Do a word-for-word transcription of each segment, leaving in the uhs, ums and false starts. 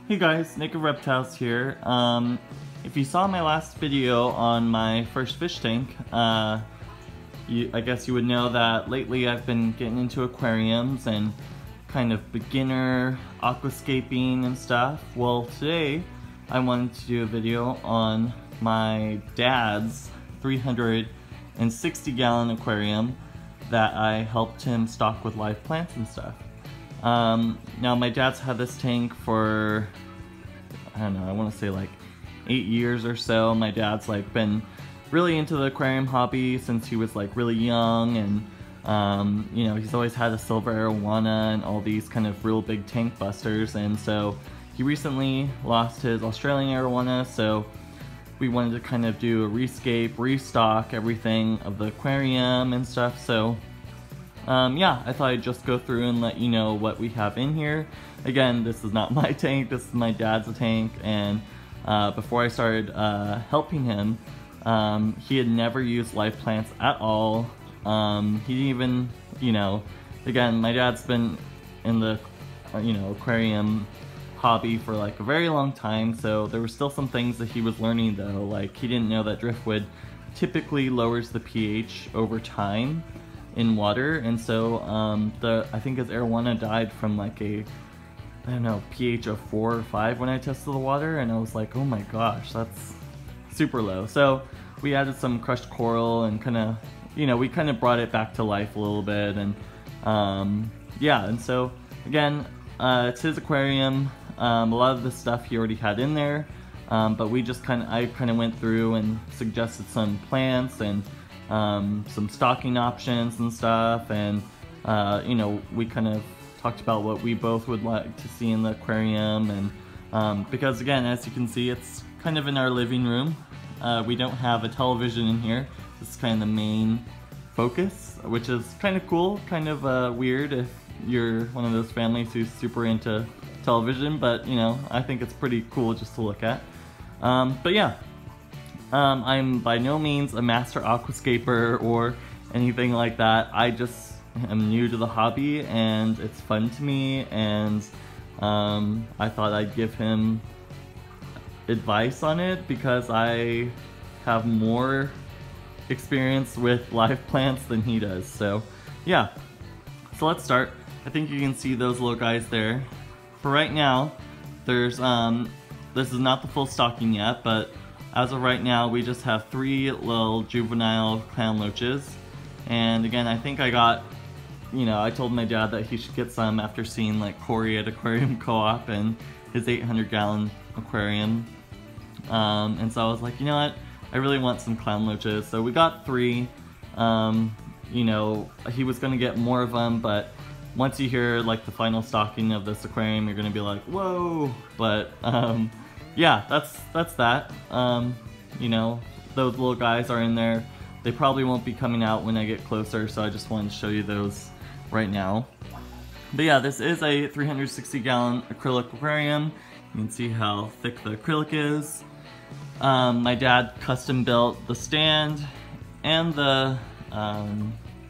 Hey guys, Naked Reptiles here. Um, if you saw my last video on my first fish tank, uh, you, I guess you would know that lately I've been getting into aquariums and kind of beginner aquascaping and stuff. Well, today I wanted to do a video on my dad's three hundred sixty gallon aquarium that I helped him stock with live plants and stuff. Um, now my dad's had this tank for, I don't know, I want to say like eight years or so. My dad's like been really into the aquarium hobby since he was like really young, and um, you know, he's always had a silver arowana and all these kind of real big tank busters, and so he recently lost his Australian arowana, so we wanted to kind of do a rescape, restock everything of the aquarium and stuff. So Um, yeah, I thought I'd just go through and let you know what we have in here. Again, this is not my tank, this is my dad's tank, and uh, before I started uh, helping him, um, he had never used live plants at all. Um, he didn't even, you know, again, my dad's been in the, uh, you know, aquarium hobby for like a very long time, so there were still some things that he was learning though, like he didn't know that driftwood typically lowers the pH over time in water, and so um, the I think his arowana died from like a, I don't know, pH of four or five when I tested the water, and I was like, oh my gosh, that's super low. So we added some crushed coral and kind of, you know, we kind of brought it back to life a little bit, and um, yeah, and so again, uh, it's his aquarium. Um, a lot of the stuff he already had in there, um, but we just kind of, I kind of went through and suggested some plants and Um, some stocking options and stuff, and uh, you know, we kind of talked about what we both would like to see in the aquarium, and um, because again, as you can see, it's kind of in our living room. Uh, we don't have a television in here. This is kind of the main focus, which is kind of cool, kind of uh, weird if you're one of those families who's super into television, but you know, I think it's pretty cool just to look at. Um, but yeah. Um, I'm by no means a master aquascaper or anything like that. I just am new to the hobby and it's fun to me, and um, I thought I'd give him advice on it because I have more experience with live plants than he does. So yeah, so let's start. I think you can see those little guys there. For right now, there's um, this is not the full stocking yet, but as of right now, we just have three little juvenile clown loaches. And again, I think I got, you know, I told my dad that he should get some after seeing like Corey at Aquarium Co-op and his eight hundred gallon aquarium. Um, and so I was like, you know what, I really want some clown loaches. So we got three. Um, you know, he was gonna get more of them, but once you hear like the final stocking of this aquarium, you're gonna be like, whoa. But um, yeah, that's that's that. Um, you know, those little guys are in there. They probably won't be coming out when I get closer, so I just wanted to show you those right now. But yeah, this is a three hundred sixty gallon acrylic aquarium. You can see how thick the acrylic is. Um, my dad custom built the stand and the, um,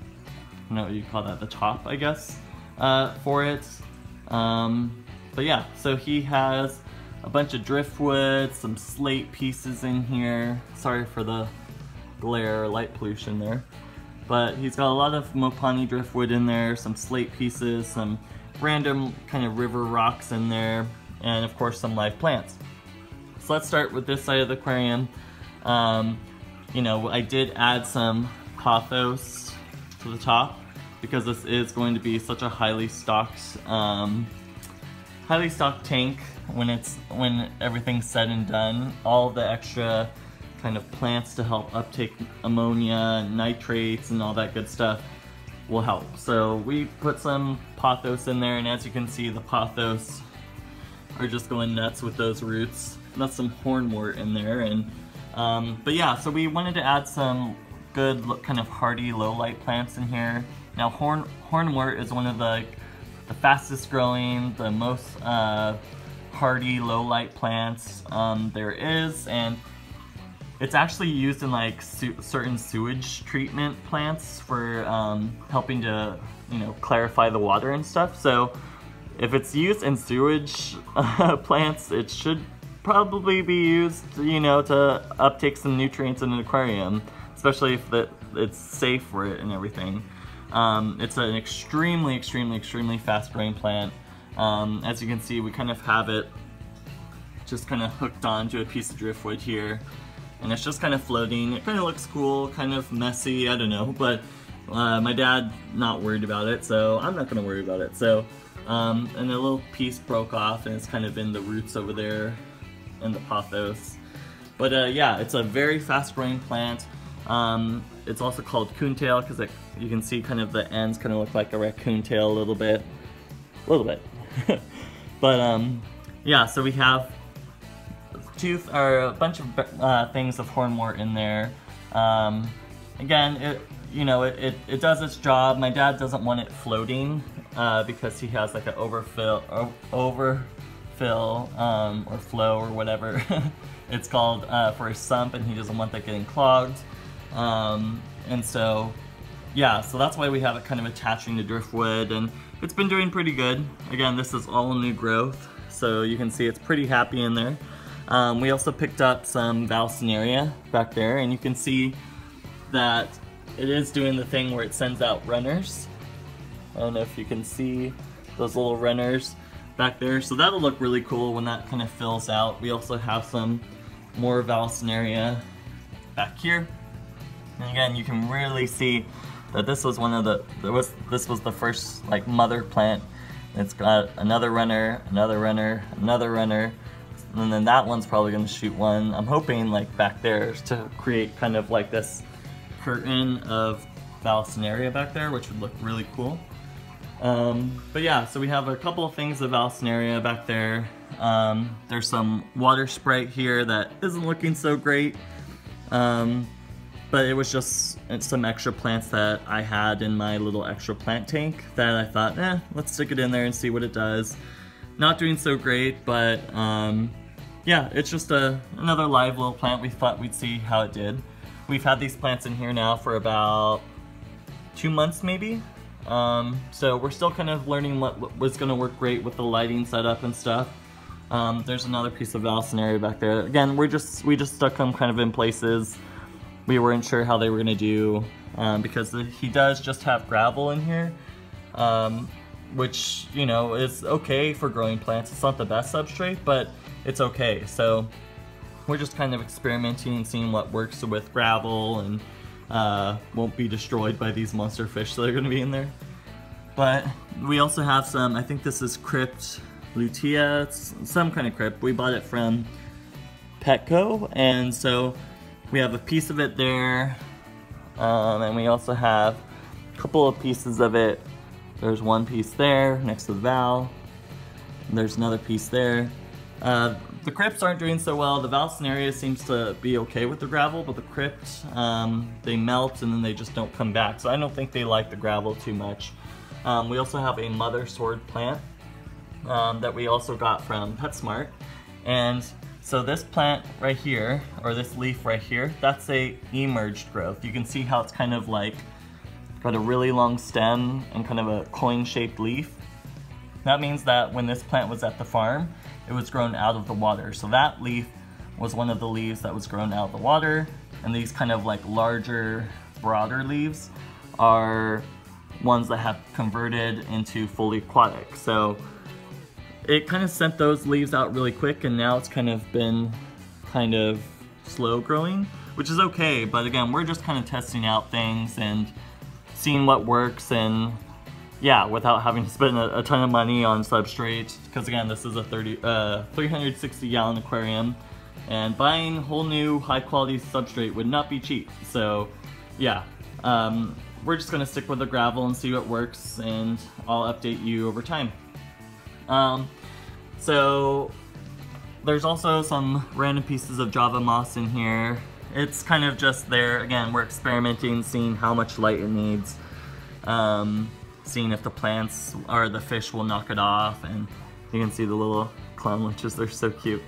I don't know what you call that, the top, I guess, uh, for it. Um, but yeah, so he has a bunch of driftwood, some slate pieces in here. Sorry for the glare, light pollution there. But he's got a lot of Mopani driftwood in there, some slate pieces, some random kind of river rocks in there, and of course some live plants. So let's start with this side of the aquarium. Um, you know, I did add some pothos to the top because this is going to be such a highly stocked, um, highly stocked tank. When it's when everything's said and done, all the extra kind of plants to help uptake ammonia, nitrates, and all that good stuff will help. So we put some pothos in there, and as you can see, the pothos are just going nuts with those roots. And that's some hornwort in there, and um, but yeah, so we wanted to add some good kind of hardy low light plants in here. Now horn hornwort is one of the the fastest growing, the most uh, hardy low light plants um, there is, and it's actually used in like su certain sewage treatment plants for um, helping to, you know, clarify the water and stuff. So if it's used in sewage uh, plants, it should probably be used, you know, to uptake some nutrients in an aquarium, especially if the, it's safe for it and everything. Um, it's an extremely, extremely, extremely fast growing plant. Um, as you can see, we kind of have it just kind of hooked onto a piece of driftwood here, and it's just kind of floating. It kind of looks cool, kind of messy, I don't know, but uh, my dad not worried about it, so I'm not gonna worry about it. So, um, and a little piece broke off, and it's kind of in the roots over there in the pothos. But uh, yeah, it's a very fast growing plant. Um, it's also called coontail because you can see kind of the ends kind of look like a raccoon tail a little bit, a little bit. But um, yeah, so we have two or a bunch of uh, things of hornwort in there. Um, again, it you know it, it it does its job. My dad doesn't want it floating uh, because he has like an overfill or overfill um, or flow or whatever it's called uh, for his sump, and he doesn't want that getting clogged. Um, and so yeah, so that's why we have it kind of attaching to driftwood, and it's been doing pretty good. Again, this is all new growth, so you can see it's pretty happy in there. Um, we also picked up some Valsinaria back there, and you can see that it is doing the thing where it sends out runners. I don't know if you can see those little runners back there, so that'll look really cool when that kind of fills out. We also have some more Valsinaria back here, and again, you can really see that this was one of the there was this was the first like mother plant. It's got another runner, another runner, another runner. And then that one's probably gonna shoot one. I'm hoping like back there to create kind of like this curtain of Valsinaria back there, which would look really cool. Um, but yeah, so we have a couple of things of Valsinaria back there. Um, there's some water sprite here that isn't looking so great. Um, but it was just some extra plants that I had in my little extra plant tank that I thought, eh, let's stick it in there and see what it does. Not doing so great, but um, yeah, it's just a, another live little plant. We thought we'd see how it did. We've had these plants in here now for about two months maybe. Um, so we're still kind of learning what was gonna work great with the lighting setup and stuff. Um, there's another piece of Valsinaria back there. Again, we're just, we just stuck them kind of in places. We weren't sure how they were gonna do um, because the, he does just have gravel in here. Um, which, you know, is okay for growing plants. It's not the best substrate, but it's okay. So we're just kind of experimenting and seeing what works with gravel and uh, won't be destroyed by these monster fish that are gonna be in there. But we also have some, I think this is crypt lutea, it's some kind of crypt. We bought it from Petco, and so we have a piece of it there, um, and we also have a couple of pieces of it. There's one piece there next to the valve. There's another piece there. Uh, the crypts aren't doing so well. The Valsinaria seems to be okay with the gravel, but the crypt, um, they melt and then they just don't come back. So I don't think they like the gravel too much. Um, we also have a mother sword plant um, that we also got from PetSmart. And so this plant right here, or this leaf right here, that's a emerged growth. You can see how it's kind of like got a really long stem and kind of a coin-shaped leaf. That means that when this plant was at the farm, it was grown out of the water. So that leaf was one of the leaves that was grown out of the water, and these kind of like larger, broader leaves are ones that have converted into fully aquatic. So it kind of sent those leaves out really quick, and now it's kind of been kind of slow growing, which is okay, but again, we're just kind of testing out things and seeing what works, and yeah, without having to spend a, a ton of money on substrate, because again, this is a thirty, uh, three hundred sixty gallon aquarium, and buying whole new high quality substrate would not be cheap. So yeah, um, we're just gonna stick with the gravel and see what works, and I'll update you over time. Um, so there's also some random pieces of Java moss in here. It's kind of just there. Again, we're experimenting, seeing how much light it needs, um, seeing if the plants or the fish will knock it off, and you can see the little clown loaches, they're so cute.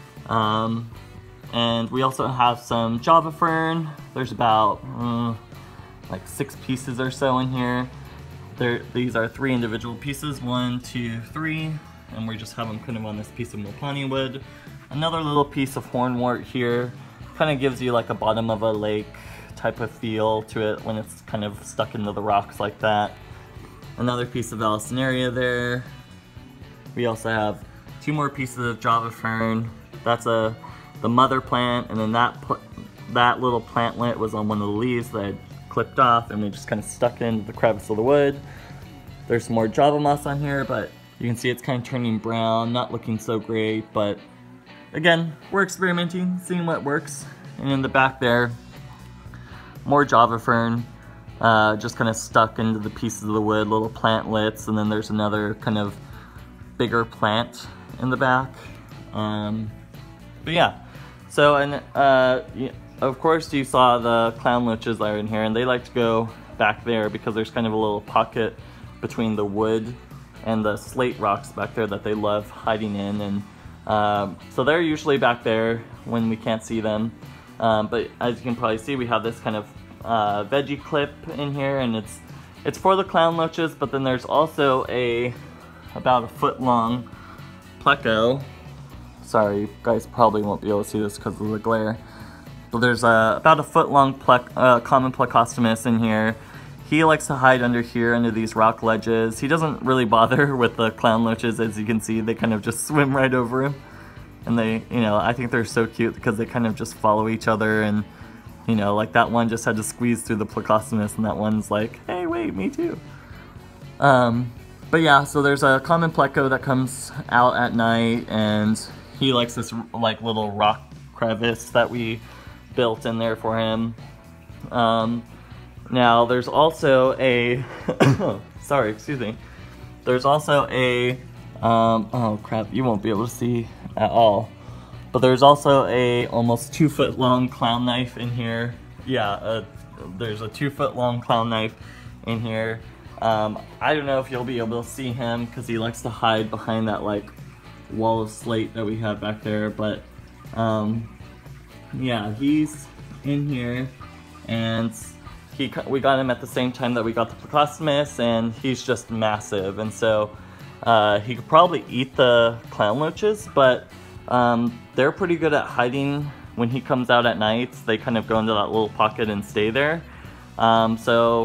Um, and we also have some Java fern. There's about uh, like six pieces or so in here. There, these are three individual pieces, one, two, three, and we just have them kind of on this piece of mopani wood. Another little piece of hornwort here, kind of gives you like a bottom of a lake type of feel to it when it's kind of stuck into the rocks like that. Another piece of Allissonaria there. We also have two more pieces of Java fern. That's a the mother plant, and then that that little plantlet was on one of the leaves that I clipped off, and we just kind of stuck it into the crevice of the wood. There's some more Java moss on here, but you can see it's kind of turning brown, not looking so great, but again, we're experimenting, seeing what works. And in the back there, more Java fern, uh, just kind of stuck into the pieces of the wood, little plantlets, and then there's another kind of bigger plant in the back. Um, but yeah, so, and uh, of course you saw the clown loaches that are in here, and they like to go back there because there's kind of a little pocket between the wood and the slate rocks back there that they love hiding in, and um, so they're usually back there when we can't see them. Um, but as you can probably see, we have this kind of uh, veggie clip in here, and it's it's for the clown loaches, but then there's also a about a foot long pleco. Sorry, you guys probably won't be able to see this because of the glare. But there's a, about a foot long plec, uh, common plecostomus in here. He likes to hide under here, under these rock ledges. He doesn't really bother with the clown loaches, as you can see. They kind of just swim right over him. And they, you know, I think they're so cute because they kind of just follow each other, and, you know, like that one just had to squeeze through the plecostomus, and that one's like, hey, wait, me too. Um, but yeah, so there's a common pleco that comes out at night, and he likes this like little rock crevice that we built in there for him. Um, now there's also a, sorry, excuse me. There's also a, um, oh crap, you won't be able to see at all. But there's also a almost two foot long clown knife in here. Yeah, uh, there's a two foot long clown knife in here. Um, I don't know if you'll be able to see him because he likes to hide behind that like wall of slate that we have back there, but um, yeah, he's in here, and he we got him at the same time that we got the plecostomus, and he's just massive, and so uh, he could probably eat the clown loaches, but um, they're pretty good at hiding when he comes out at night. They kind of go into that little pocket and stay there. Um, so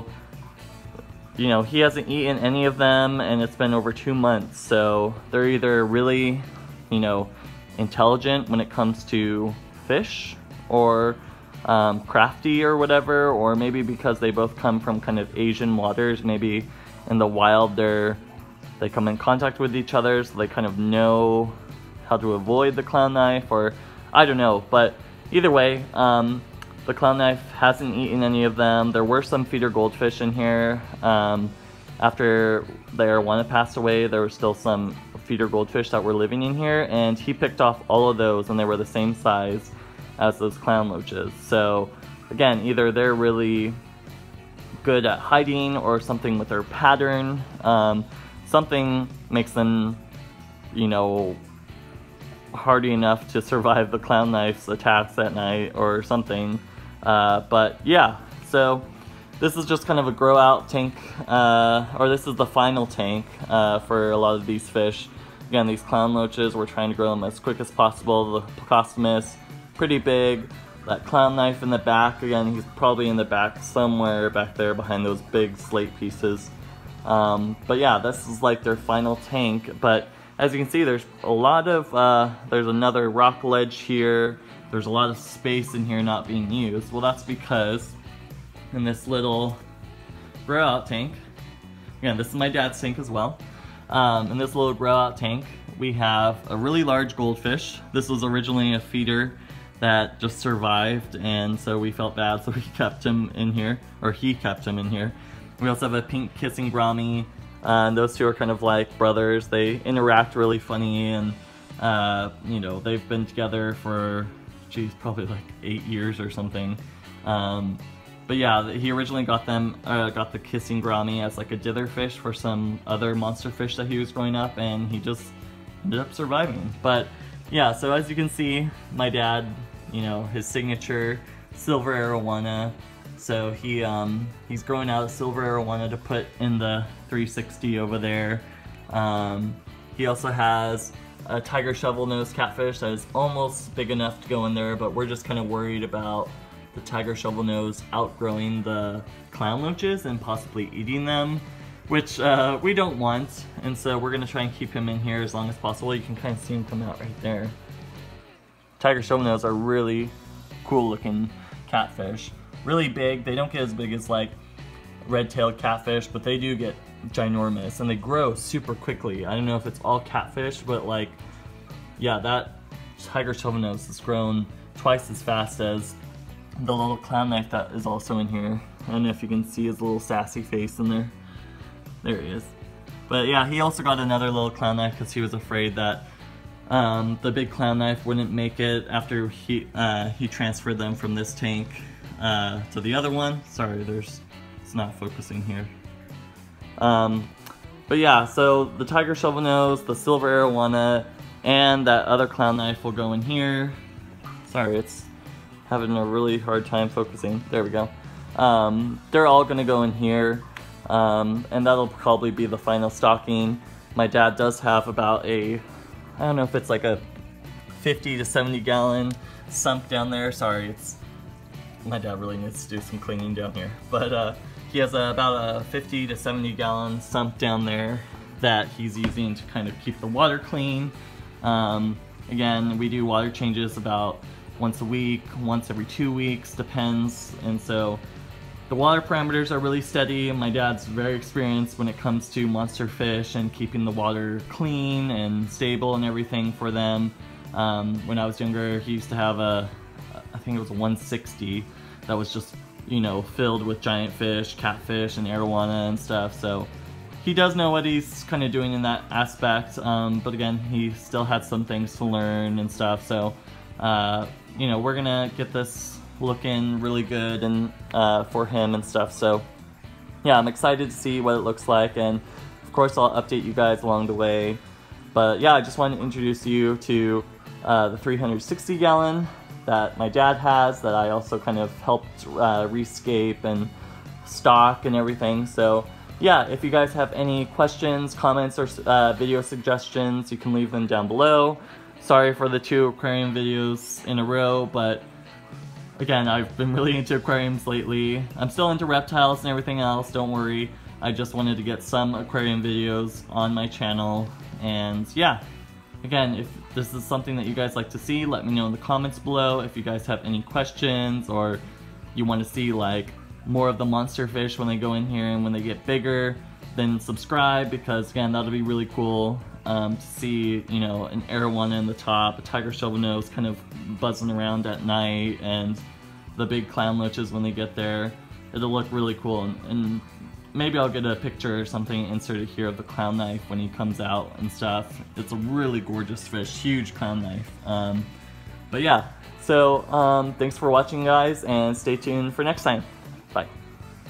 you know, he hasn't eaten any of them, and it's been over two months, so they're either really, you know, intelligent when it comes to fish, or um, crafty or whatever, or maybe because they both come from kind of Asian waters, maybe in the wild they're, they come in contact with each other, so they kind of know how to avoid the clown knife, or I don't know, but either way, um, the clown knife hasn't eaten any of them. There were some feeder goldfish in here. Um, after their one had passed away, there were still some feeder goldfish that were living in here, and he picked off all of those, and they were the same size as those clown loaches. So again, either they're really good at hiding, or something with their pattern. Um, something makes them, you know, hardy enough to survive the clown knife's attacks at night or something. Uh, but yeah, so this is just kind of a grow out tank, uh, or this is the final tank uh, for a lot of these fish. Again, these clown loaches, we're trying to grow them as quick as possible. The plecostomus, pretty big. That clown knife in the back, again, he's probably in the back somewhere back there behind those big slate pieces. Um, but yeah, this is like their final tank. But as you can see, there's a lot of, uh, there's another rock ledge here. There's a lot of space in here not being used. Well, that's because in this little grow out tank, again, this is my dad's tank as well. Um, in this little grow out tank, we have a really large goldfish. This was originally a feeder that just survived, and so we felt bad, so we kept him in here, or he kept him in here. We also have a pink kissing brahmi, uh, and those two are kind of like brothers. They interact really funny, and uh, you know, they've been together for, geez, probably like eight years or something. Um, but yeah, he originally got them, uh, got the kissing brahmi as like a dither fish for some other monster fish that he was growing up, and he just ended up surviving. But yeah, so as you can see, my dad, you know, his signature silver arowana, So he um, he's growing out a silver arowana to put in the three sixty over there. Um, he also has a tiger shovel-nosed catfish that is almost big enough to go in there, but we're just kind of worried about the tiger shovel-nose outgrowing the clown loaches and possibly eating them, which uh, we don't want, and so we're gonna try and keep him in here as long as possible. You can kind of see him come out right there. Tiger shovel-nose are really cool looking catfish. Really big. They don't get as big as like red-tailed catfish, but they do get ginormous and they grow super quickly. I don't know if it's all catfish, but like, yeah, that tiger shovel-nose has grown twice as fast as the little clown knife that is also in here. I don't know if you can see his little sassy face in there. There he is. But yeah, he also got another little clown knife because he was afraid that um, the big clown knife wouldn't make it after he uh, he transferred them from this tank uh, to the other one. Sorry, there's it's not focusing here. Um, but yeah, so the tiger shovel-nose, the silver arowana, and that other clown knife will go in here. Sorry, it's having a really hard time focusing. There we go. Um, they're all gonna go in here, um, and that'll probably be the final stocking. My dad does have about a, I don't know if it's like a fifty to seventy gallon sump down there. Sorry, it's, my dad really needs to do some cleaning down here. But uh, he has a, about a fifty to seventy gallon sump down there that he's using to kind of keep the water clean. Um, again, we do water changes about once a week, once every two weeks, depends. And so the water parameters are really steady. My dad's very experienced when it comes to monster fish and keeping the water clean and stable and everything for them. Um, when I was younger, he used to have a, I think it was a one sixty that was just, you know, filled with giant fish, catfish, and arowana and stuff. So he does know what he's kind of doing in that aspect. Um, but again, he still had some things to learn and stuff. So, uh, you know, we're gonna get this looking really good and uh, for him and stuff. So yeah, I'm excited to see what it looks like, and of course I'll update you guys along the way. But yeah, I just wanted to introduce you to uh, the three sixty gallon that my dad has, that I also kind of helped uh, rescape and stock and everything. So yeah, if you guys have any questions, comments, or uh, video suggestions, you can leave them down below. Sorry for the two aquarium videos in a row, but again, I've been really into aquariums lately. I'm still into reptiles and everything else, don't worry. I just wanted to get some aquarium videos on my channel. And yeah, again, if this is something that you guys like to see, let me know in the comments below. If you guys have any questions, or you want to see like more of the monster fish when they go in here and when they get bigger, then subscribe, because again, that'll be really cool. Um, to see, you know, an arowana in the top, a tiger shovel-nose kind of buzzing around at night, and the big clown loaches when they get there. It'll look really cool, and, and maybe I'll get a picture or something inserted here of the clown knife when he comes out and stuff. It's a really gorgeous fish, huge clown knife. Um, but yeah, so um, thanks for watching, guys, and stay tuned for next time. Bye.